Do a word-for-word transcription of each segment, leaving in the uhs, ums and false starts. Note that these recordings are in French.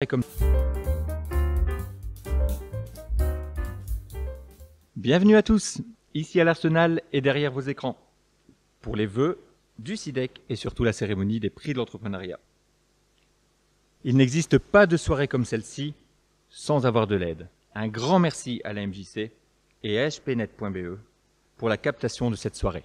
comme... Bienvenue à tous, ici à l'Arsenal et derrière vos écrans, pour les vœux du SIDEC et surtout la cérémonie des prix de l'entrepreneuriat. Il n'existe pas de soirée comme celle-ci sans avoir de l'aide. Un grand merci à la M J C et à H P net point B E pour la captation de cette soirée.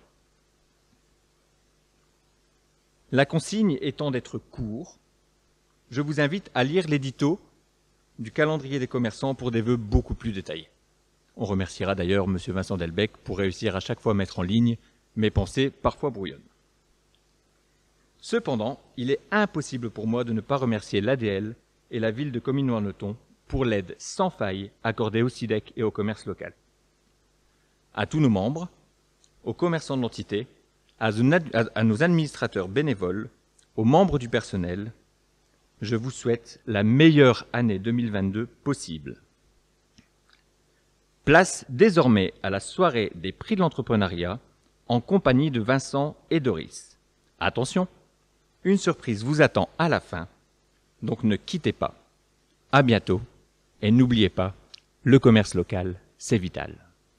La consigne étant d'être court, je vous invite à lire l'édito du calendrier des commerçants pour des vœux beaucoup plus détaillés. On remerciera d'ailleurs M. Vincent Delbecq pour réussir à chaque fois à mettre en ligne mes pensées parfois brouillonnes. Cependant, il est impossible pour moi de ne pas remercier l'A D L et la ville de Comines-Warneton pour l'aide sans faille accordée au SIDEC et au commerce local. À tous nos membres, aux commerçants de l'entité, à, à nos administrateurs bénévoles, aux membres du personnel, je vous souhaite la meilleure année deux mille vingt-deux possible. Place désormais à la soirée des prix de l'entrepreneuriat en compagnie de Vincent et Doris. Attention, une surprise vous attend à la fin, donc ne quittez pas. À bientôt et n'oubliez pas, le commerce local, c'est vital.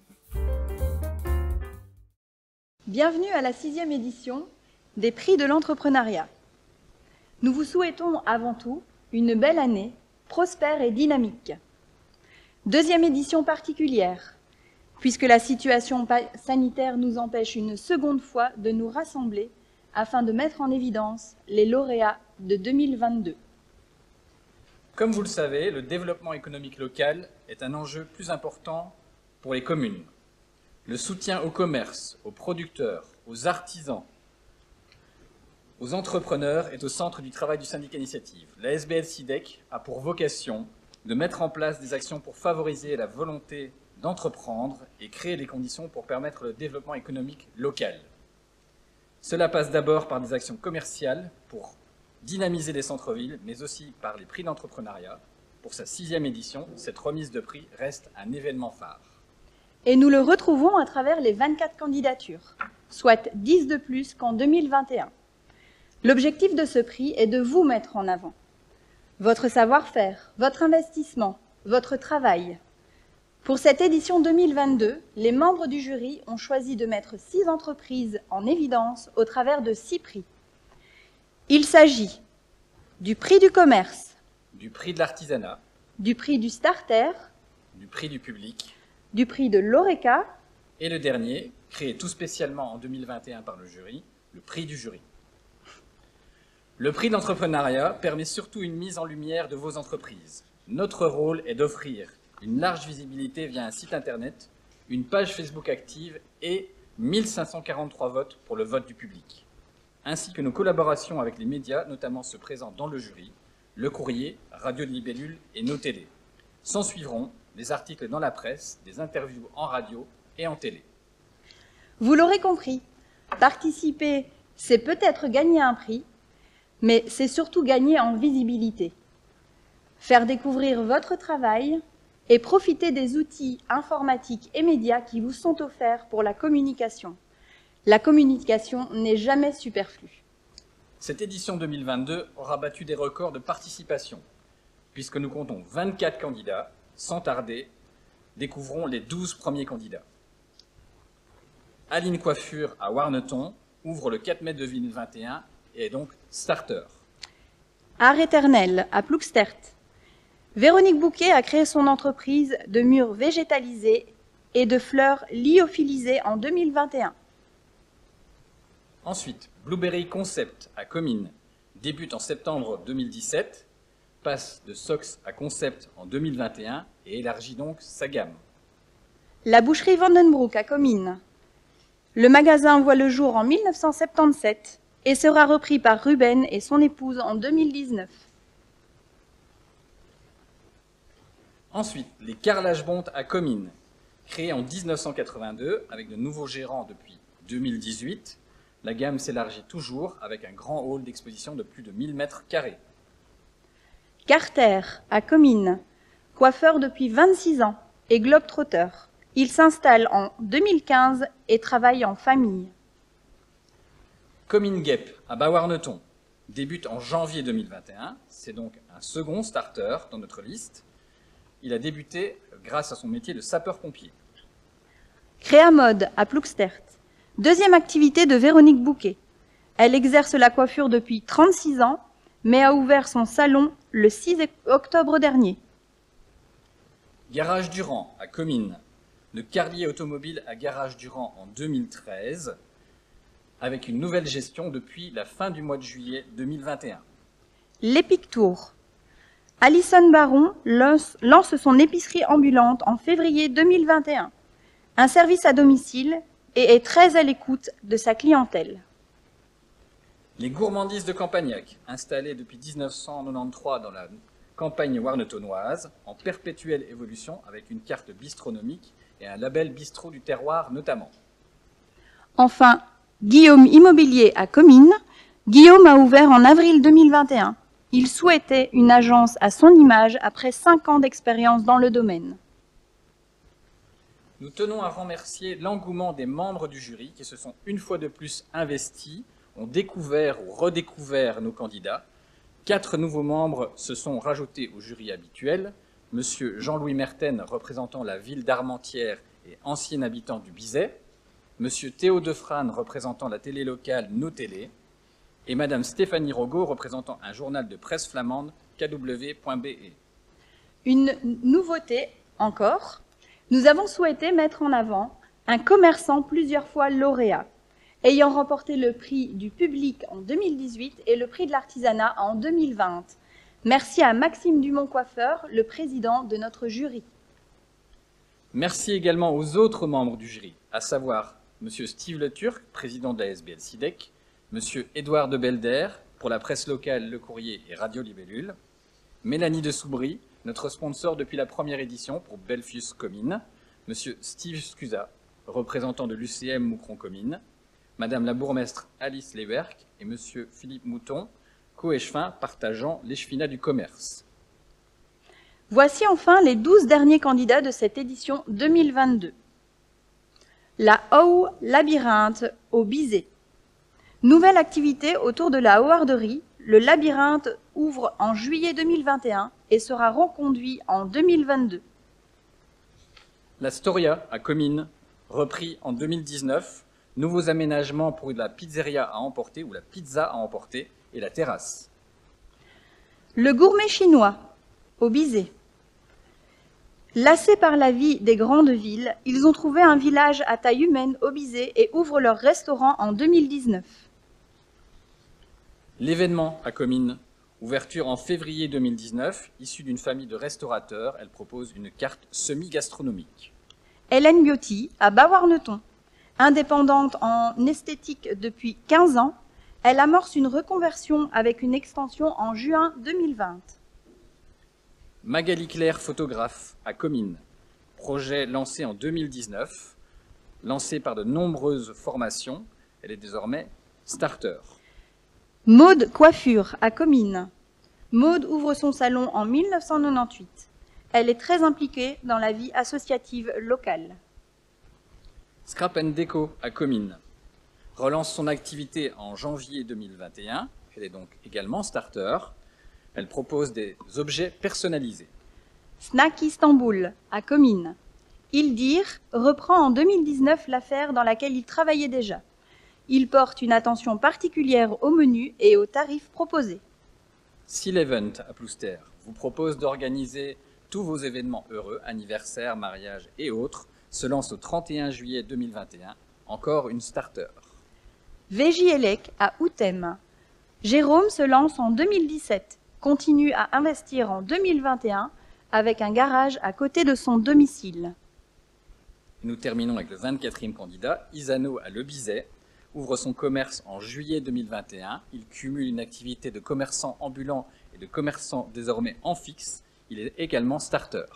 Bienvenue à la sixième édition des prix de l'entrepreneuriat. Nous vous souhaitons avant tout une belle année, prospère et dynamique. Deuxième édition particulière, puisque la situation sanitaire nous empêche une seconde fois de nous rassembler afin de mettre en évidence les lauréats de deux mille vingt-deux. Comme vous le savez, le développement économique local est un enjeu plus important pour les communes. Le soutien au commerce, aux producteurs, aux artisans, aux entrepreneurs est au centre du travail du syndicat Initiative. La S B L SIDEC a pour vocation de mettre en place des actions pour favoriser la volonté d'entreprendre et créer les conditions pour permettre le développement économique local. Cela passe d'abord par des actions commerciales pour dynamiser les centres-villes, mais aussi par les prix d'entrepreneuriat. Pour sa sixième édition, cette remise de prix reste un événement phare. Et nous le retrouvons à travers les vingt-quatre candidatures, soit dix de plus qu'en deux mille vingt et un. L'objectif de ce prix est de vous mettre en avant. Votre savoir-faire, votre investissement, votre travail. Pour cette édition deux mille vingt-deux, les membres du jury ont choisi de mettre six entreprises en évidence au travers de six prix. Il s'agit du prix du commerce, du prix de l'artisanat, du prix du starter, du prix du public, du prix de l'Oreca et le dernier, créé tout spécialement en deux mille vingt et un par le jury, le prix du jury. Le prix d'entrepreneuriat permet surtout une mise en lumière de vos entreprises. Notre rôle est d'offrir une large visibilité via un site internet, une page Facebook active et mille cinq cent quarante-trois votes pour le vote du public, ainsi que nos collaborations avec les médias, notamment ceux présents dans le jury, le courrier, Radio de Libellule et nos télés. S'en suivront des articles dans la presse, des interviews en radio et en télé. Vous l'aurez compris, participer, c'est peut-être gagner un prix, mais c'est surtout gagner en visibilité. Faire découvrir votre travail et profiter des outils informatiques et médias qui vous sont offerts pour la communication. La communication n'est jamais superflue. Cette édition deux mille vingt-deux aura battu des records de participation, puisque nous comptons vingt-quatre candidats. Sans tarder, découvrons les douze premiers candidats. Aline Coiffure à Warneton ouvre le quatre mai deux mille vingt et un et est donc starter. Art éternel à Plougstert. Véronique Bouquet a créé son entreprise de murs végétalisés et de fleurs lyophilisées en deux mille vingt et un. Ensuite, Blueberry Concept à Comines débute en septembre deux mille dix-sept, passe de Sox à Concept en deux mille vingt et un et élargit donc sa gamme. La boucherie Vandenbroek à Comines. Le magasin voit le jour en mille neuf cent soixante-dix-sept et sera repris par Ruben et son épouse en deux mille dix-neuf. Ensuite, les Carrelages Bonte à Comines, créés en mille neuf cent quatre-vingt-deux avec de nouveaux gérants depuis deux mille dix-huit. La gamme s'élargit toujours avec un grand hall d'exposition de plus de mille mètres carrés. Carter à Comines, coiffeur depuis vingt-six ans et globe-trotteur. Il s'installe en deux mille quinze et travaille en famille. Comines Guêpe à Bawarneton, débute en janvier deux mille vingt et un. C'est donc un second starter dans notre liste. Il a débuté grâce à son métier de sapeur-pompier. Créamode à Ploegstert. Deuxième activité de Véronique Bouquet. Elle exerce la coiffure depuis trente-six ans, mais a ouvert son salon le six octobre dernier. Garage Durand à Comines. Le carrier automobile à Garage Durand en deux mille treize, avec une nouvelle gestion depuis la fin du mois de juillet deux mille vingt et un. L'Epic Tour. Alison Baron lance, lance son épicerie ambulante en février deux mille vingt et un. Un service à domicile et est très à l'écoute de sa clientèle. Les Gourmandises de Campagnac, installées depuis mille neuf cent quatre-vingt-treize dans la campagne warnetonnoise, en perpétuelle évolution avec une carte bistronomique et un label bistrot du terroir notamment. Enfin, Guillaume Immobilier à Comines. Guillaume a ouvert en avril deux mille vingt et un. Il souhaitait une agence à son image après cinq ans d'expérience dans le domaine. Nous tenons à remercier l'engouement des membres du jury qui se sont une fois de plus investis, ont découvert ou redécouvert nos candidats. Quatre nouveaux membres se sont rajoutés au jury habituel. Monsieur Jean-Louis Merten, représentant la ville d'Armentières et ancien habitant du Bizet. Monsieur Théo Defrane, représentant la télé locale Nos Télé. Et Madame Stéphanie Rogo, représentant un journal de presse flamande, K W point B E. Une nouveauté encore, nous avons souhaité mettre en avant un commerçant plusieurs fois lauréat, ayant remporté le prix du public en deux mille dix-huit et le prix de l'artisanat en deux mille vingt. Merci à Maxime Dumont-Coiffeur, le président de notre jury. Merci également aux autres membres du jury, à savoir Monsieur Steve Le Turc, président de la S B L SIDEC, Monsieur Édouard de Belder, pour la presse locale Le Courrier et Radio Libellule, Mélanie de Soubry, notre sponsor depuis la première édition pour Belfius Comines, Monsieur Steve Scusa, représentant de l'U C M Moucron-Comines, Madame la bourgmestre Alice Leverck et Monsieur Philippe Mouton, coéchevin partageant l'échevinat du commerce. Voici enfin les douze derniers candidats de cette édition deux mille vingt-deux. La Howe Labyrinthe au Bizet. Nouvelle activité autour de la howarderie. Le labyrinthe ouvre en juillet deux mille vingt et un et sera reconduit en deux mille vingt-deux. La Storia à Comines, repris en deux mille dix-neuf. Nouveaux aménagements pour la pizzeria à emporter ou la pizza à emporter et la terrasse. Le gourmet chinois au Bizet. Lassés par la vie des grandes villes, ils ont trouvé un village à taille humaine au Bizet et ouvrent leur restaurant en deux mille dix-neuf. L'événement à Comines, ouverture en février deux mille dix-neuf, issue d'une famille de restaurateurs, elle propose une carte semi-gastronomique. Hélène Biotti à Bas-Warneton. Indépendante en esthétique depuis quinze ans, elle amorce une reconversion avec une extension en juin deux mille vingt. Magali Claire, photographe à Comines. Projet lancé en deux mille dix-neuf, lancé par de nombreuses formations. Elle est désormais starter. Maude Coiffure à Comines. Maude ouvre son salon en mille neuf cent quatre-vingt-dix-huit. Elle est très impliquée dans la vie associative locale. Scrap and Déco à Comines relance son activité en janvier deux mille vingt et un. Elle est donc également starter. Elle propose des objets personnalisés. Snack Istanbul à Comines. Ildir reprend en deux mille dix-neuf l'affaire dans laquelle il travaillait déjà. Il porte une attention particulière au menu et aux tarifs proposés. Seal Event à Ploegstert vous propose d'organiser tous vos événements heureux, anniversaires, mariages et autres, se lance au trente et un juillet deux mille vingt et un. Encore une starter. Végielec à Outem. Jérôme se lance en deux mille dix-sept, continue à investir en deux mille vingt et un avec un garage à côté de son domicile. Et nous terminons avec le vingt-quatrième candidat, Isano à Le Bizet, ouvre son commerce en juillet deux mille vingt et un. Il cumule une activité de commerçant ambulant et de commerçant désormais en fixe. Il est également starter.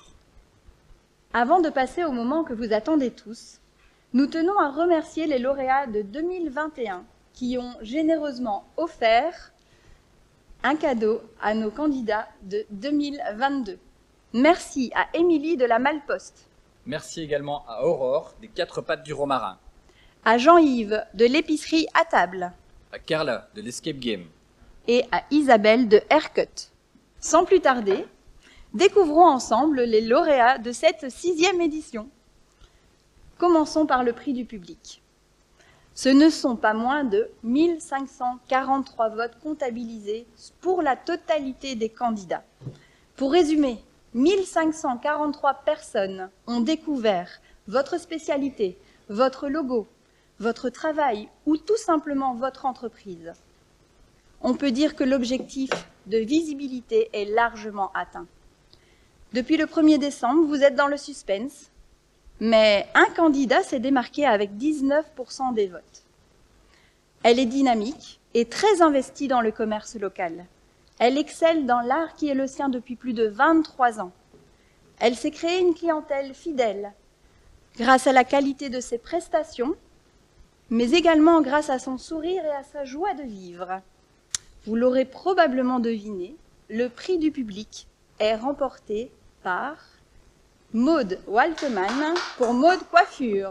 Avant de passer au moment que vous attendez tous, nous tenons à remercier les lauréats de deux mille vingt et un qui ont généreusement offert un cadeau à nos candidats de deux mille vingt-deux. Merci à Émilie de la Malposte. Merci également à Aurore des Quatre Pattes du Romarin. À Jean-Yves de l'épicerie à table. À Carla de l'Escape Game. et à Isabelle de Haircut. Sans plus tarder, découvrons ensemble les lauréats de cette sixième édition. Commençons par le prix du public. Ce ne sont pas moins de mille cinq cent quarante-trois votes comptabilisés pour la totalité des candidats. Pour résumer, mille cinq cent quarante-trois personnes ont découvert votre spécialité, votre logo, votre travail ou tout simplement votre entreprise. On peut dire que l'objectif de visibilité est largement atteint. Depuis le premier décembre, vous êtes dans le suspense, mais un candidat s'est démarqué avec dix-neuf pour cent des votes. Elle est dynamique et très investie dans le commerce local. Elle excelle dans l'art qui est le sien depuis plus de vingt-trois ans. Elle s'est créée une clientèle fidèle grâce à la qualité de ses prestations, mais également grâce à son sourire et à sa joie de vivre. Vous l'aurez probablement deviné, le prix du public est remporté par Maude Walteman pour Maude Coiffure.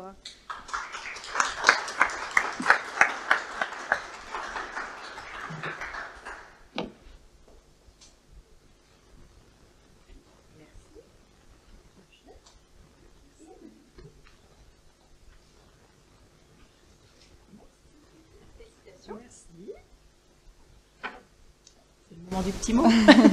Merci. C'est le moment du petit mot.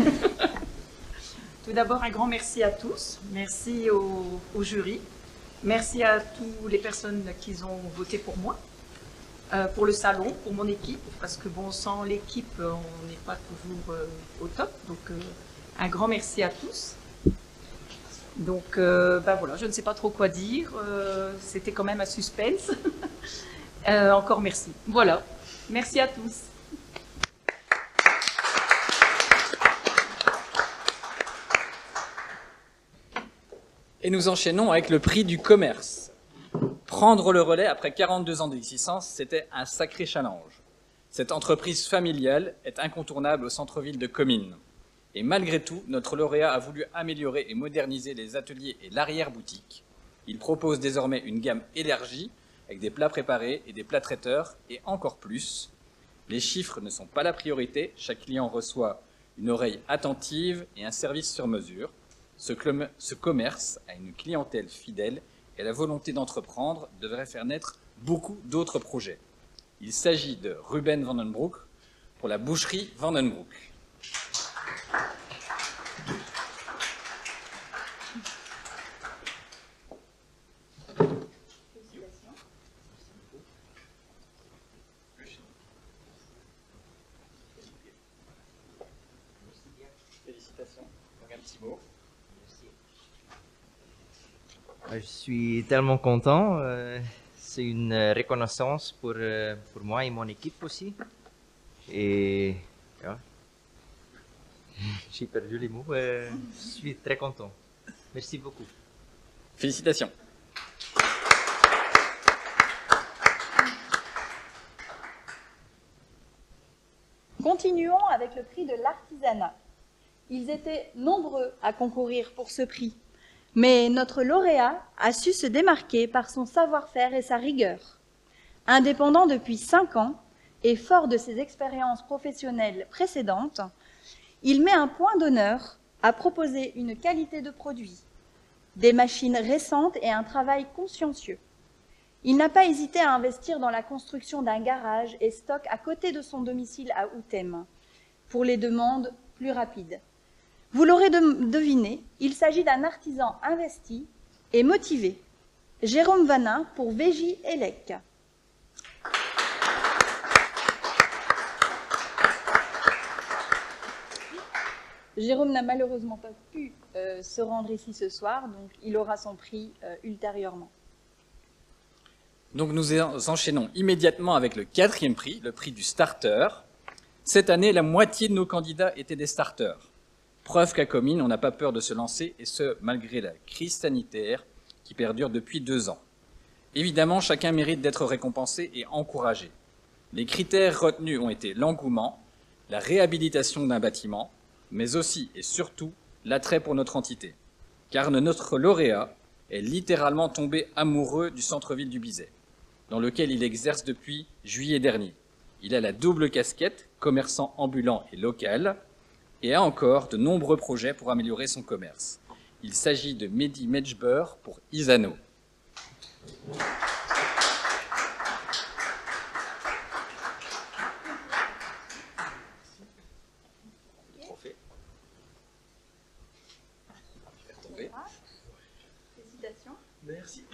Tout d'abord, un grand merci à tous. Merci au, au jury. Merci à toutes les personnes qui ont voté pour moi, euh, pour le salon, pour mon équipe, parce que bon, sans l'équipe, on n'est pas toujours euh, au top. Donc, euh, un grand merci à tous. Donc, euh, ben voilà, je ne sais pas trop quoi dire. Euh, C'était quand même un suspense. euh, encore merci. Voilà. Merci à tous. Et nous enchaînons avec le prix du commerce. Prendre le relais après quarante-deux ans d'existence, c'était un sacré challenge. Cette entreprise familiale est incontournable au centre-ville de Comines. Et malgré tout, notre lauréat a voulu améliorer et moderniser les ateliers et l'arrière-boutique. Il propose désormais une gamme élargie avec des plats préparés et des plats traiteurs et encore plus. Les chiffres ne sont pas la priorité, chaque client reçoit une oreille attentive et un service sur mesure. Ce, ce commerce a une clientèle fidèle et la volonté d'entreprendre devrait faire naître beaucoup d'autres projets. Il s'agit de Ruben Vandenbroek pour la boucherie Vandenbroek. Félicitations. Donc un petit mot. Je suis tellement content. Euh, c'est une reconnaissance pour, euh, pour moi et mon équipe aussi. Et ja, j'ai perdu les mots. Euh, je suis très content. Merci beaucoup. Félicitations. Continuons avec le prix de l'artisanat. Ils étaient nombreux à concourir pour ce prix, mais notre lauréat a su se démarquer par son savoir-faire et sa rigueur. Indépendant depuis cinq ans et fort de ses expériences professionnelles précédentes, il met un point d'honneur à proposer une qualité de produit, des machines récentes et un travail consciencieux. Il n'a pas hésité à investir dans la construction d'un garage et stock à côté de son domicile à Outhème, pour les demandes plus rapides. Vous l'aurez deviné, il s'agit d'un artisan investi et motivé. Jérôme Vanin pour Végie Elec. Jérôme n'a malheureusement pas pu euh, se rendre ici ce soir, donc il aura son prix euh, ultérieurement. Donc nous enchaînons immédiatement avec le quatrième prix, le prix du starter. Cette année, la moitié de nos candidats étaient des starters. Preuve qu'à Comines, on n'a pas peur de se lancer, et ce, malgré la crise sanitaire qui perdure depuis deux ans. Évidemment, chacun mérite d'être récompensé et encouragé. Les critères retenus ont été l'engouement, la réhabilitation d'un bâtiment, mais aussi et surtout l'attrait pour notre entité. Car notre lauréat est littéralement tombé amoureux du centre-ville du Bizet, dans lequel il exerce depuis juillet dernier. Il a la double casquette, commerçant ambulant et local, et a encore de nombreux projets pour améliorer son commerce. Il s'agit de Mehdi Medjber pour Isano. Félicitations. Merci.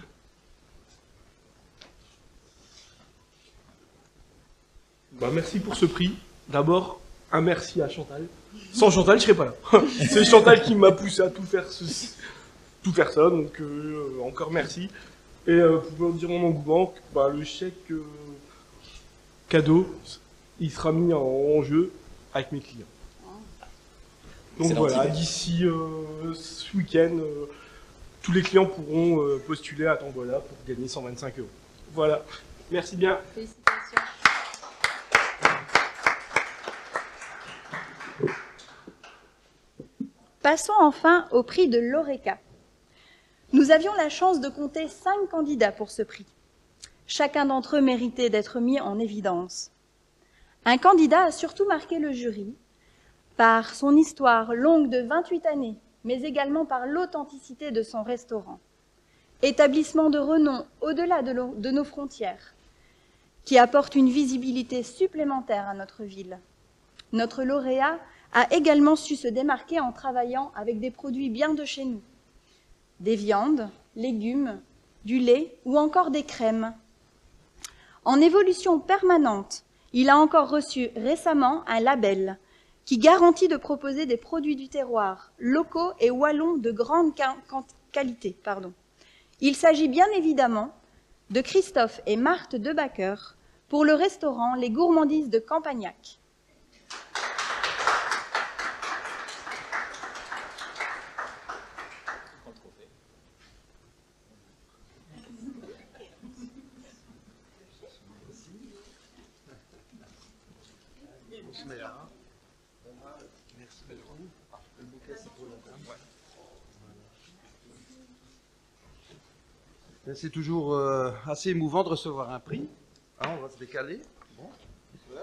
Bah, merci pour ce prix. D'abord, un merci à Chantal. Sans Chantal, je serais pas là. C'est Chantal qui m'a poussé à tout faire, ce, tout faire ça, donc euh, encore merci. Et euh, pour dire mon engouement, bah, le chèque euh, cadeau, il sera mis en, en jeu avec mes clients. Donc voilà, d'ici euh, ce week-end, euh, tous les clients pourront euh, postuler à Tombola pour gagner cent vingt-cinq euros. Voilà, merci bien. Félicitations. Passons enfin au prix de l'Oreca. Nous avions la chance de compter cinq candidats pour ce prix. Chacun d'entre eux méritait d'être mis en évidence. Un candidat a surtout marqué le jury par son histoire longue de vingt-huit années, mais également par l'authenticité de son restaurant. Établissement de renom au-delà de, de nos frontières, qui apporte une visibilité supplémentaire à notre ville. Notre lauréat a également su se démarquer en travaillant avec des produits bien de chez nous. Des viandes, légumes, du lait ou encore des crèmes. En évolution permanente, il a encore reçu récemment un label qui garantit de proposer des produits du terroir, locaux et wallons de grande qualité. Pardon. Il s'agit bien évidemment de Christophe et Marthe Debacker pour le restaurant Les Gourmandises de Campagnac. C'est toujours euh, assez émouvant de recevoir un prix. Hein, on va se décaler. Bon. Voilà.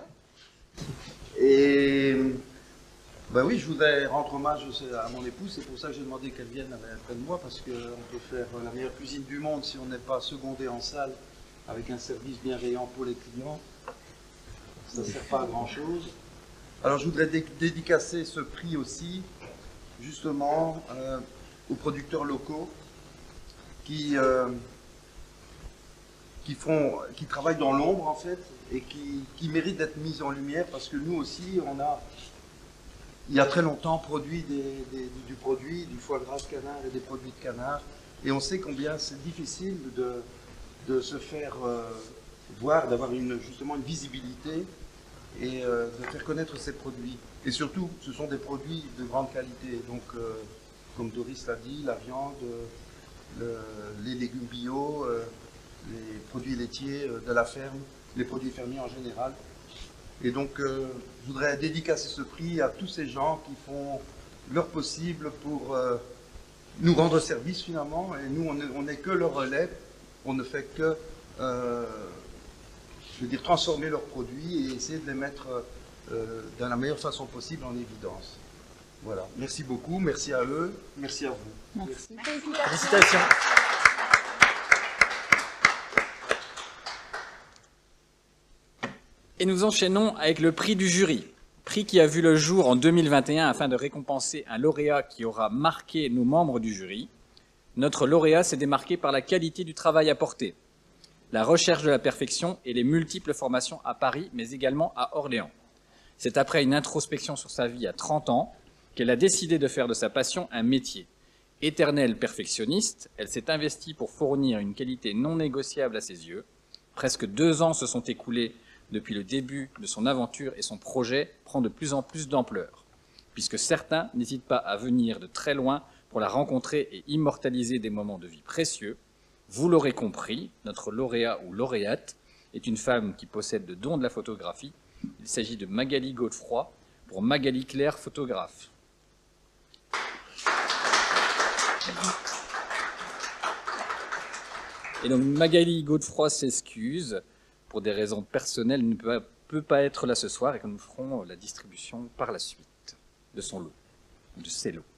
Et ben oui, je voudrais rendre hommage à mon épouse. C'est pour ça que j'ai demandé qu'elle vienne près de moi, parce qu'on peut faire la meilleure cuisine du monde si on n'est pas secondé en salle avec un service bienveillant pour les clients. Ça ne sert pas à grand chose. Alors je voudrais dé dédicacer ce prix aussi, justement, euh, aux producteurs locaux qui, euh, qui, font, qui travaillent dans l'ombre en fait et qui, qui méritent d'être mis en lumière, parce que nous aussi, on a, il y a très longtemps, produit des, des, du produit, du foie gras de canard et des produits de canard, et on sait combien c'est difficile de, de se faire euh, voir, d'avoir une, justement une visibilité et euh, de faire connaître ces produits. Et surtout, ce sont des produits de grande qualité, donc euh, comme Doris l'a dit, la viande, Le, les légumes bio, euh, les produits laitiers euh, de la ferme, les produits fermiers en général. Et donc, euh, je voudrais dédicacer ce prix à tous ces gens qui font leur possible pour euh, nous rendre service finalement. Et nous, on n'est que leur relais, on ne fait que, euh, je veux dire, transformer leurs produits et essayer de les mettre euh, de la meilleure façon possible en évidence. Voilà, merci beaucoup, merci à eux, merci à vous. Merci. Félicitations. Et nous enchaînons avec le prix du jury. Prix qui a vu le jour en deux mille vingt et un afin de récompenser un lauréat qui aura marqué nos membres du jury. Notre lauréat s'est démarqué par la qualité du travail apporté, la recherche de la perfection et les multiples formations à Paris, mais également à Orléans. C'est après une introspection sur sa vie à trente ans qu'elle a décidé de faire de sa passion un métier. Éternelle perfectionniste, elle s'est investie pour fournir une qualité non négociable à ses yeux. Presque deux ans se sont écoulés depuis le début de son aventure et son projet prend de plus en plus d'ampleur, puisque certains n'hésitent pas à venir de très loin pour la rencontrer et immortaliser des moments de vie précieux. Vous l'aurez compris, notre lauréat ou lauréate est une femme qui possède le don de la photographie. Il s'agit de Magali Godefroy pour Magali Claire Photographe. Et donc Magali Godefroy s'excuse. Pour des raisons personnelles, ne peut peut pas être là ce soir et que nous ferons la distribution par la suite de son lot, de ses lots.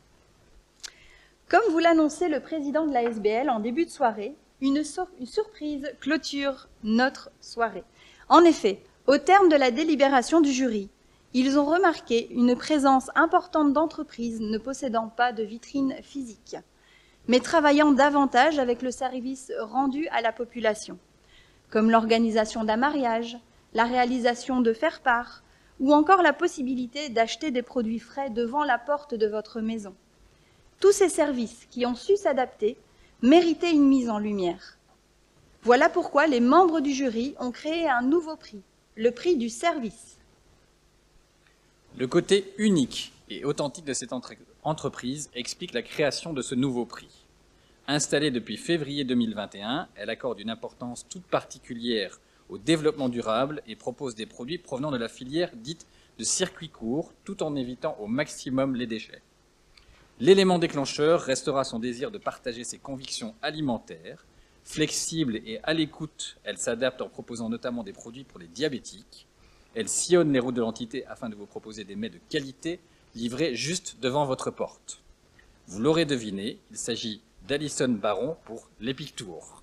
Comme vous l'annonçait le président de la S B L en début de soirée, une, sur- une surprise clôture notre soirée. En effet, au terme de la délibération du jury, ils ont remarqué une présence importante d'entreprises ne possédant pas de vitrine physique, mais travaillant davantage avec le service rendu à la population, comme l'organisation d'un mariage, la réalisation de faire-part, ou encore la possibilité d'acheter des produits frais devant la porte de votre maison. Tous ces services qui ont su s'adapter méritaient une mise en lumière. Voilà pourquoi les membres du jury ont créé un nouveau prix, le prix du service. Le côté unique et authentique de cette entre- entreprise explique la création de ce nouveau prix. Installée depuis février deux mille vingt et un, elle accorde une importance toute particulière au développement durable et propose des produits provenant de la filière dite de circuit court, tout en évitant au maximum les déchets. L'élément déclencheur restera son désir de partager ses convictions alimentaires. Flexible et à l'écoute, elle s'adapte en proposant notamment des produits pour les diabétiques. Elle sillonne les routes de l'entité afin de vous proposer des mets de qualité livrés juste devant votre porte. Vous l'aurez deviné, il s'agit d'Alison Baron pour l'Epic Tour.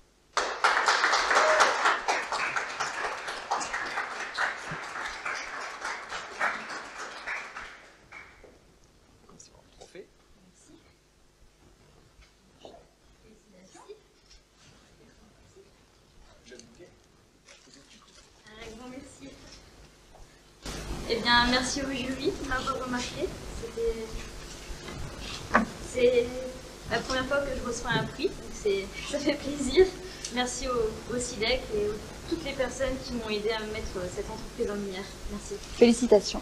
Un grand merci. Eh bien, merci au jury de m'avoir remarqué. C'était... C'est la première fois que je reçois un prix, donc c'est... ça fait plaisir. Merci au, au SIDEC et à toutes les personnes qui m'ont aidé à mettre cette entreprise en lumière. Merci. Félicitations.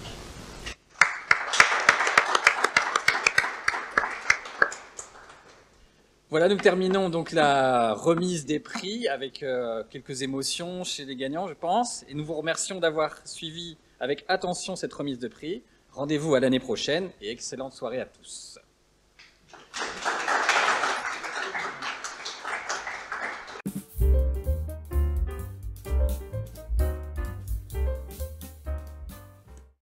Voilà, nous terminons donc la remise des prix avec euh, quelques émotions chez les gagnants, je pense. Et nous vous remercions d'avoir suivi avec attention cette remise de prix. Rendez-vous à l'année prochaine et excellente soirée à tous.